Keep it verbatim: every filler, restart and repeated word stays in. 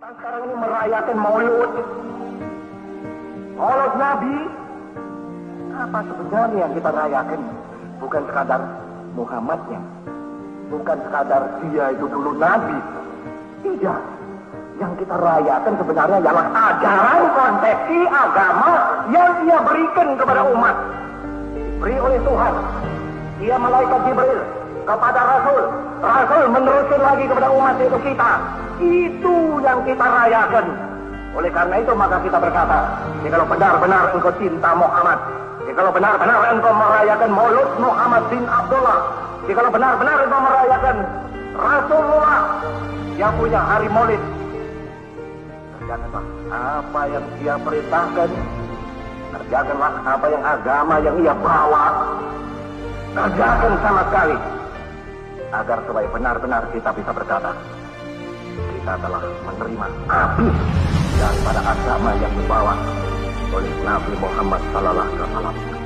Kita sekarang ini merayakan Maulud. Maulud Nabi. Apa sebenarnya yang kita rayakan? Bukan sekadar Muhammadnya. Bukan sekadar dia itu dulu Nabi. Tidak. Yang kita rayakan sebenarnya ialah ajaran konsepsi agama yang dia berikan kepada umat. Diberi oleh Tuhan. Dia malaikat Jibril kepada Rasul. Rasul meneruskan lagi kepada umat itu kita. Itu yang kita rayakan. Oleh karena itu maka kita berkata, jikalau benar-benar engkau cinta Muhammad, jikalau benar-benar engkau merayakan Maulud Muhammad bin Abdullah, jikalau benar-benar engkau merayakan Rasulullah yang punya hari Maulid, kerjakanlah apa yang dia perintahkan, kerjakanlah apa yang agama yang ia bawa, kerjakan sama sekali, agar supaya benar-benar kita bisa berkata, kita telah menerima habis daripada agama yang dibawa oleh Nabi Muhammad sallallahu alaihi wasallam.